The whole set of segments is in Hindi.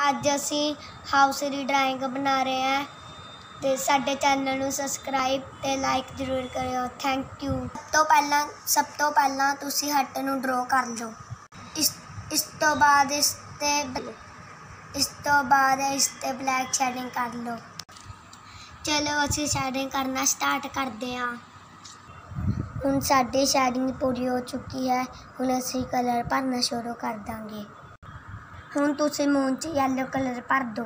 अज असी हाउस की ड्राइंग बना रहे हैं तो साडे चैनल नूं सबसक्राइब ते लाइक जरूर करियो। Thank you. सब तो पहला तुसी हट नूं ड्रॉ कर लो। इस तो बाद इसते ब्लैक शेडिंग कर लो। चलो असी शेडिंग करना स्टार्ट करते हैं। हुण साडी शेडिंग पूरी हो चुकी है। हुण असी कलर भरना शुरू कर देंगे। हुण तुसी मून च येलो कलर भर दो।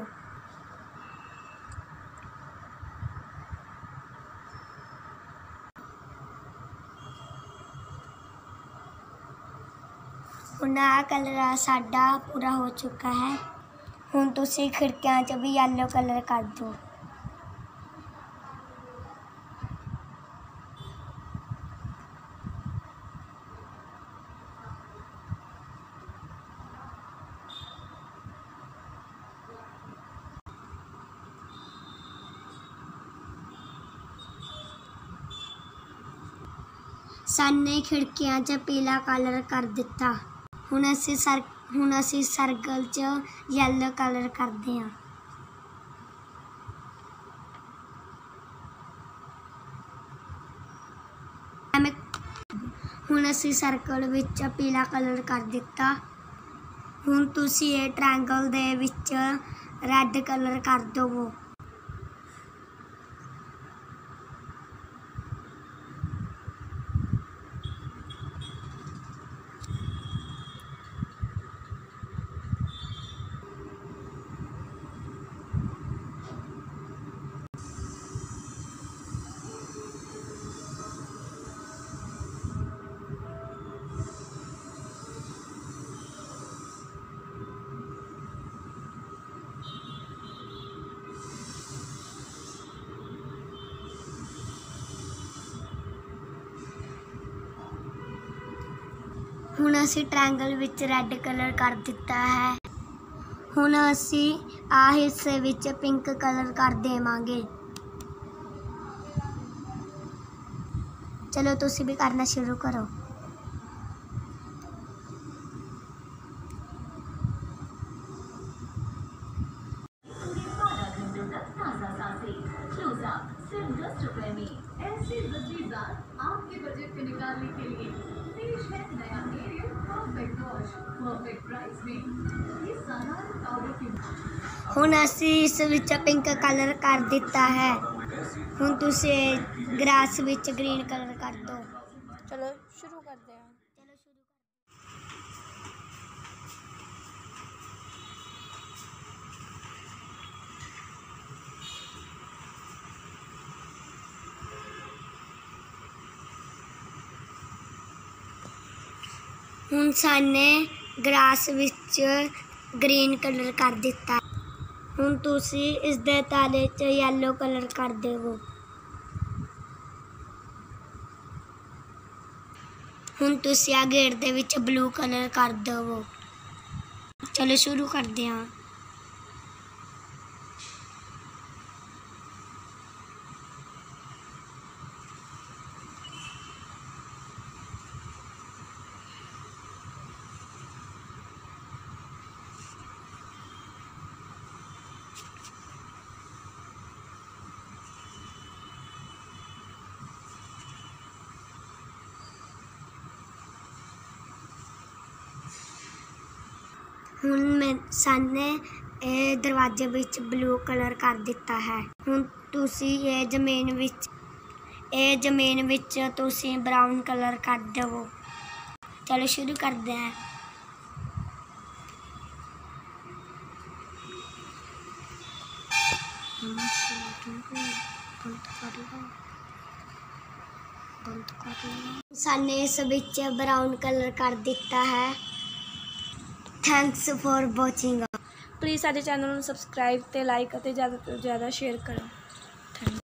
हुण आ कलर साडा पूरा हो चुका है। हुण तुसी खिड़कियां च भी येलो कलर कर दो। साने खिड़कियां च पीला कलर कर दिता। हुण असी सर्कल च येलो कलर करते हैं। हुण असी सर्कल विच पीला कलर कर दिता। हुण तुसी ये ट्रायंगल दे विच रेड कलर कर दो। हुण असी ट्रायंगल विच रेड कलर कर दिता है। हुण असी आ हिस्से विच पिंक कलर कर देवांगे। चलो तुसी भी करना शुरू करो। आपके बजट को निकालने के लिए पेश है नया Ariel perfect wash perfect price में। ये साधारण पाउडर की हुण असी इस विच पिंक कलर कर दिता है। हुण तुसी ग्रास विच ग्रीन कलर कर दो। चलो शुरू करते हैं। हुण साने ग्रास विच ग्रीन कलर कर दिता। हुण तुसी इस दे ताले च येलो कलर कर देवो। हुण तुसी आ गेट दे विच ब्लू कलर कर देवो। चलो शुरू करते हैं। हुण साने दरवाजे विच ब्लू कलर कर दिता है। हुण तुसी ये जमीन विच तुसी ब्राउन कलर कर देवो। चलो शुरू करते हैं। साने इस विच ब्राउन कलर कर दिता है। Thanks for watching. प्लीज़ साडे चैनल नूं सबसक्राइब ते लाइक ते ज़्यादा तो ज़्यादा शेयर करो।